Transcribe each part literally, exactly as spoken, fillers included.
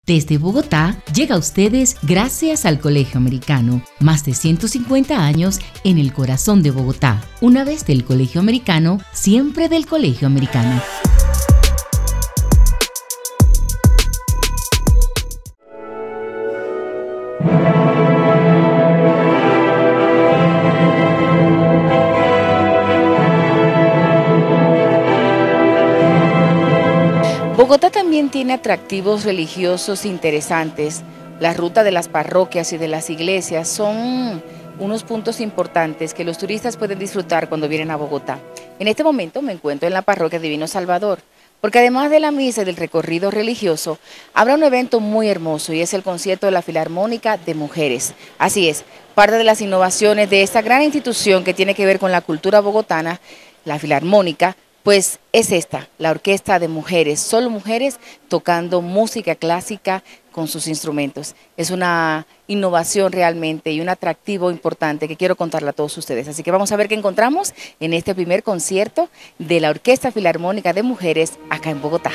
Desde Bogotá llega a ustedes gracias al Colegio Americano. Más de ciento cincuenta años en el corazón de Bogotá. Una vez del Colegio Americano, siempre del Colegio Americano. Bogotá también tiene atractivos religiosos interesantes. La ruta de las parroquias y de las iglesias son unos puntos importantes que los turistas pueden disfrutar cuando vienen a Bogotá. En este momento me encuentro en la parroquia Divino Salvador, porque además de la misa y del recorrido religioso, habrá un evento muy hermoso y es el concierto de la Filarmónica de Mujeres. Así es, parte de las innovaciones de esta gran institución que tiene que ver con la cultura bogotana, la Filarmónica, pues es esta, la orquesta de mujeres, solo mujeres tocando música clásica con sus instrumentos. Es una innovación realmente y un atractivo importante que quiero contarle a todos ustedes. Así que vamos a ver qué encontramos en este primer concierto de la Orquesta Filarmónica de Mujeres acá en Bogotá.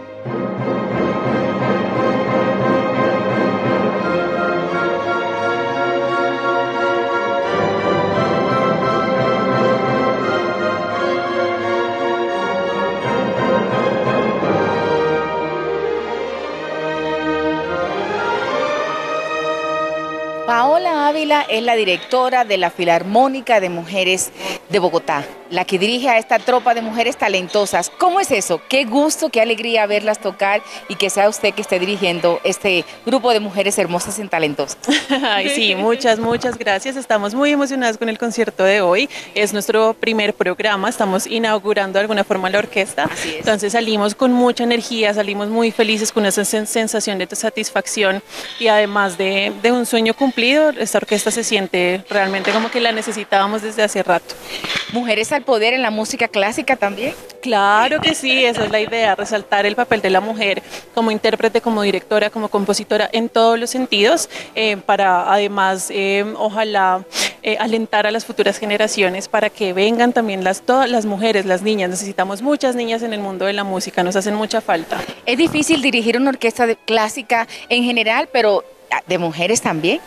Paola Ávila es la directora de la Filarmónica de Mujeres de Bogotá, la que dirige a esta tropa de mujeres talentosas. ¿Cómo es eso? Qué gusto, qué alegría verlas tocar y que sea usted que esté dirigiendo este grupo de mujeres hermosas y talentosas. Ay, sí, muchas, muchas gracias. Estamos muy emocionadas con el concierto de hoy. Es nuestro primer programa, estamos inaugurando de alguna forma la orquesta. Así es. Entonces salimos con mucha energía, salimos muy felices con esa sensación de satisfacción y además de, de un sueño cumplido. Esta orquesta se siente realmente como que la necesitábamos desde hace rato. ¿Mujeres al poder en la música clásica también? Claro que sí, esa es la idea, resaltar el papel de la mujer como intérprete, como directora, como compositora en todos los sentidos, eh, para además eh, ojalá eh, alentar a las futuras generaciones para que vengan también las, todas las mujeres, las niñas. Necesitamos muchas niñas en el mundo de la música, nos hacen mucha falta. Es difícil dirigir una orquesta de clásica en general, pero de mujeres también.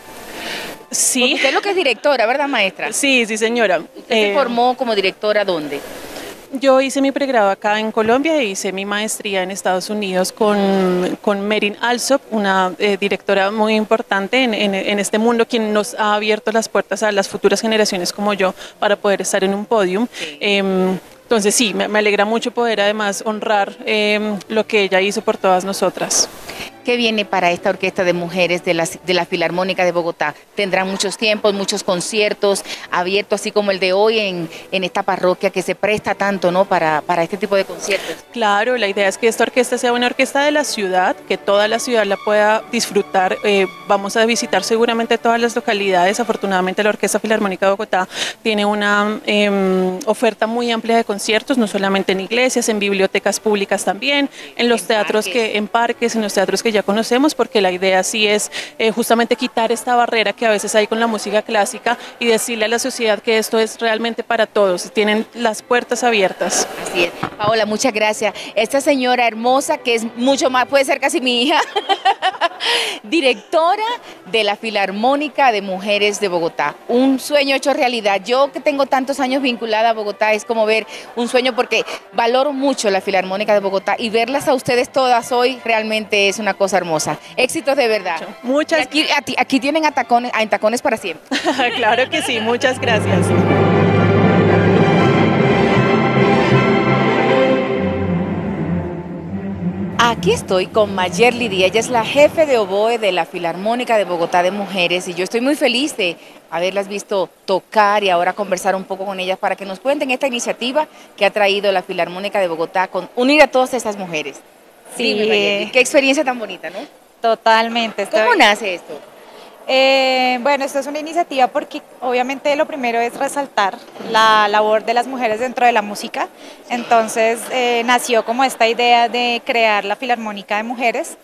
Sí. Porque usted es lo que es directora, ¿verdad, maestra? Sí, sí, señora. ¿Usted eh, se formó como directora dónde? Yo hice mi pregrado acá en Colombia e hice mi maestría en Estados Unidos con, con Merin Alsop, una eh, directora muy importante en, en, en este mundo, quien nos ha abierto las puertas a las futuras generaciones como yo para poder estar en un podium. Sí. Eh, entonces sí, me, me alegra mucho poder además honrar eh, lo que ella hizo por todas nosotras. ¿Qué viene para esta orquesta de mujeres de la, de la Filarmónica de Bogotá? ¿Tendrán muchos tiempos, muchos conciertos abiertos, así como el de hoy en, en esta parroquia que se presta tanto, ¿no? para, para este tipo de conciertos? Claro, la idea es que esta orquesta sea una orquesta de la ciudad, que toda la ciudad la pueda disfrutar. Eh, vamos a visitar seguramente todas las localidades. Afortunadamente la Orquesta Filarmónica de Bogotá tiene una eh, oferta muy amplia de conciertos, no solamente en iglesias, en bibliotecas públicas también, en los en teatros parques. que en parques, en los teatros que ya conocemos, porque la idea sí es eh, justamente quitar esta barrera que a veces hay con la música clásica y decirle a la sociedad que esto es realmente para todos, tienen las puertas abiertas. Así es. Paola, muchas gracias. Esta señora hermosa, que es mucho más, puede ser casi mi hija, directora de la Filarmónica de Mujeres de Bogotá. Un sueño hecho realidad. Yo que tengo tantos años vinculada a Bogotá, es como ver un sueño porque valoro mucho la Filarmónica de Bogotá y verlas a ustedes todas hoy realmente es una cosa hermosa. Éxitos de verdad. Muchas. Aquí, aquí, aquí tienen a tacones, a tacones para siempre. Claro que sí, muchas gracias. Aquí estoy con Mayerly Díaz, ella es la jefe de oboe de la Filarmónica de Bogotá de Mujeres y yo estoy muy feliz de haberlas visto tocar y ahora conversar un poco con ellas para que nos cuenten esta iniciativa que ha traído la Filarmónica de Bogotá con unir a todas estas mujeres. Sí, Dime, qué experiencia tan bonita, ¿no? Totalmente. ¿Cómo estoy... nace esto? Eh, bueno, esto es una iniciativa porque obviamente lo primero es resaltar la labor de las mujeres dentro de la música. Entonces eh, nació como esta idea de crear la Filarmónica de Mujeres.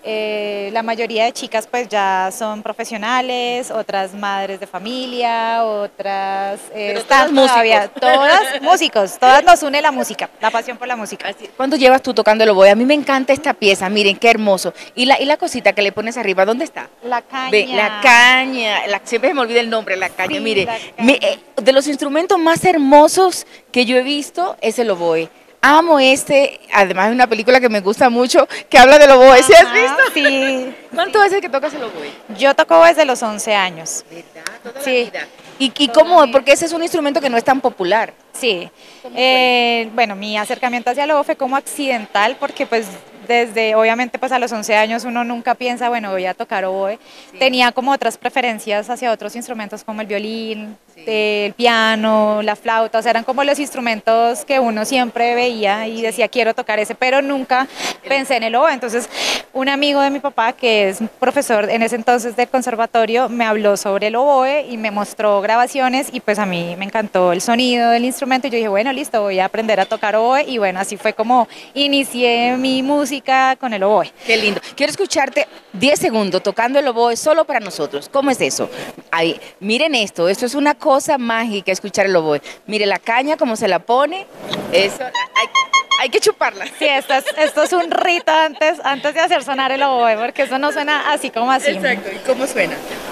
Eh, la mayoría de chicas pues ya son profesionales, otras madres de familia, otras eh, Pero están todas todavía, músicos. todas músicos, todas nos une la música, la pasión por la música. Así- ¿Cuánto llevas tú tocando el oboe? A mí me encanta esta pieza, miren qué hermoso. Y la, y la cosita que le pones arriba, ¿dónde está? La caña. Ve, la caña, la- siempre se me olvida el nombre, la caña, Sí, mire. la me- caña. eh, de los instrumentos más hermosos que yo he visto es el oboe. Amo este, además es una película que me gusta mucho, que habla del oboe. ¿Sí has Ajá, visto? Sí. ¿Cuánto hace que tocas el oboe? Yo toco desde los once años. ¿Verdad? Toda Sí. la vida. ¿Y, y Toda cómo? la vida. Porque ese es un instrumento que no es tan popular. Sí. ¿Cómo Eh, bueno, mi acercamiento hacia el oboe fue como accidental porque pues desde, obviamente pues a los once años uno nunca piensa, bueno, voy a tocar oboe. Sí. Tenía como otras preferencias hacia otros instrumentos como el violín, Sí. el piano, la flauta, o sea, eran como los instrumentos que uno siempre veía y decía, quiero tocar ese, pero nunca pensé en el oboe. Entonces, un amigo de mi papá, que es profesor en ese entonces del conservatorio, me habló sobre el oboe y me mostró grabaciones y pues a mí me encantó el sonido del instrumento y yo dije, bueno, listo, voy a aprender a tocar oboe y bueno, así fue como inicié mi música con el oboe. Qué lindo. Quiero escucharte diez segundos tocando el oboe solo para nosotros. ¿Cómo es eso? Ahí, miren esto, esto es una cosa mágica escuchar el oboe. Mire la caña, cómo se la pone. Eso, hay, hay que chuparla. Sí, esto es, esto es un rito antes, antes de hacer sonar el oboe, porque eso no suena así como así. Exacto. ¿Y cómo suena?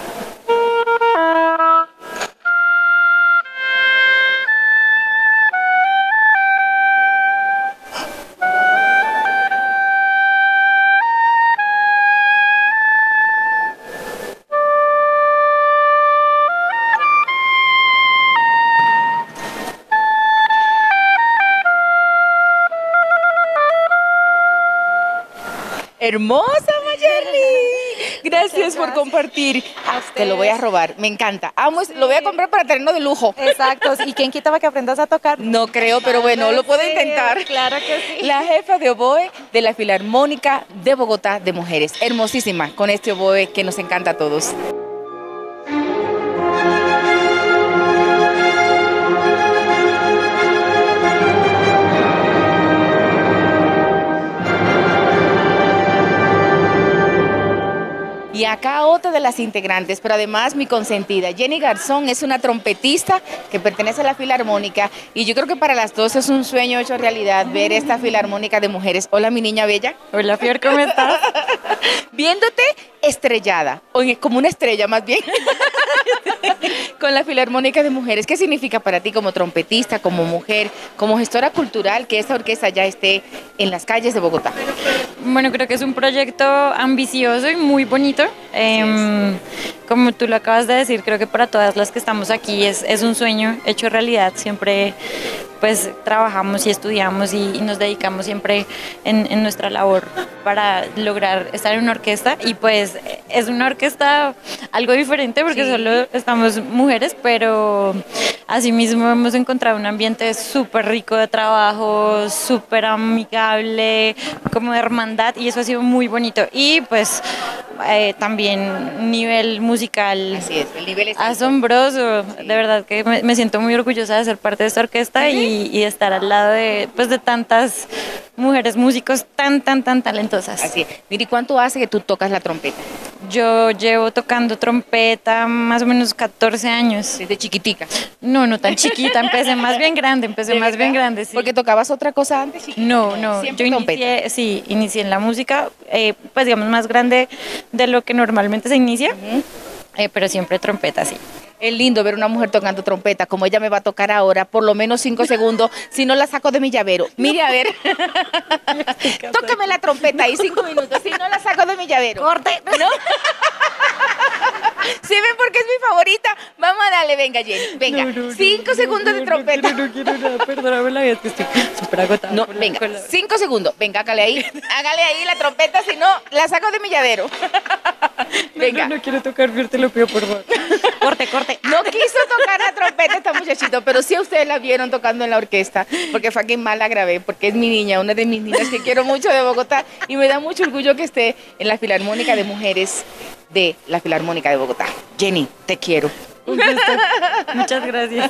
Hermosa, Mayerly. Gracias por gracias. compartir. A Te lo voy a ustedes. robar, me encanta. Amo, es- lo voy a comprar para tenerlo de lujo. Exacto, ¿y quién quita para que aprendas a tocar? No creo, pero bueno, lo puedo Sí, intentar. Claro que sí. La jefa de oboe de la Filarmónica de Bogotá de Mujeres. Hermosísima con este oboe que nos encanta a todos. Y acá otra de las integrantes, pero además mi consentida, Jenny Garzón, es una trompetista que pertenece a la Filarmónica y yo creo que para las dos es un sueño hecho realidad ver esta Filarmónica de Mujeres. Hola, mi niña bella. Hola, Fior, ¿cómo estás? Viéndote estrellada, o en- como una estrella más bien, con la Filarmónica de Mujeres. ¿Qué significa para ti como trompetista, como mujer, como gestora cultural que esta orquesta ya esté en las calles de Bogotá? Bueno, creo que es un proyecto ambicioso y muy bonito. Em, como tú lo acabas de decir, creo que para todas las que estamos aquí es, es un sueño hecho realidad. Siempre pues trabajamos y estudiamos y, y nos dedicamos siempre en, en nuestra labor para lograr estar en una orquesta y pues es una orquesta algo diferente porque Sí. solo estamos mujeres, pero asimismo hemos encontrado un ambiente súper rico de trabajo, súper amigable, como de hermandad y eso ha sido muy bonito y pues eh, también nivel musical Así es, el nivel es alto. asombroso, de verdad que me, me siento muy orgullosa de ser parte de esta orquesta y, y de estar al lado de, pues, de tantas mujeres músicos tan, tan, tan talentosas. Así es. Miri, ¿cuánto hace que tú tocas la trompeta? Yo llevo tocando trompeta más o menos catorce años. Desde chiquitica. No, no tan chiquita, empecé más bien grande, empecé ¿De más verdad? bien grande, sí. ¿Porque tocabas otra cosa antes? chiquita? No, no, Siempre yo trompeta. inicié, sí, inicié en la música, eh, pues digamos más grande de lo que normalmente se inicia, Ujú. eh, pero siempre trompeta, sí. Es lindo ver una mujer tocando trompeta, como ella me va a tocar ahora, por lo menos cinco segundos, si no la saco de mi llavero. Mire, a ver. Tócame la trompeta ahí cinco minutos, si no la saco de mi llavero. ¡Corte! ¿No? ¿Sí ven por qué es mi favorita? Vamos a darle, venga, Jenny. Venga, cinco segundos de trompeta. No, no quiero nada, perdóname la vida, es que estoy súper agotada. No, con la- venga, con la- cinco segundos. Venga, hágale ahí. Hágale ahí la trompeta, si no, la saco de mi llavero. Venga. No, no quiero tocar, Fior, te lo pido, por favor. Corte, corte. No quiso tocar la trompeta esta muchachito, pero sí ustedes la vieron tocando en la orquesta, porque fue a quien más la grabé, porque es mi niña, una de mis niñas que quiero mucho de Bogotá, y me da mucho orgullo que esté en la Filarmónica de Mujeres de la Filarmónica de Bogotá. Jenny, te quiero. Un gusto. Muchas gracias.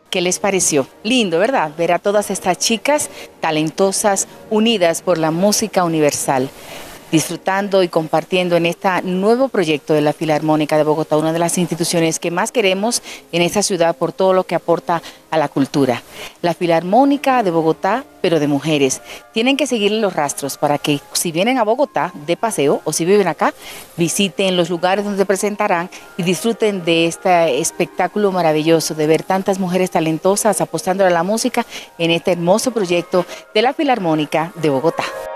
¿Qué les pareció? Lindo, ¿verdad? Ver a todas estas chicas talentosas unidas por la música universal, disfrutando y compartiendo en este nuevo proyecto de la Filarmónica de Bogotá, una de las instituciones que más queremos en esta ciudad por todo lo que aporta a la cultura. La Filarmónica de Bogotá, pero de mujeres. Tienen que seguirle los rastros para que si vienen a Bogotá de paseo o si viven acá, visiten los lugares donde se presentarán y disfruten de este espectáculo maravilloso de ver tantas mujeres talentosas apostando a la música en este hermoso proyecto de la Filarmónica de Bogotá.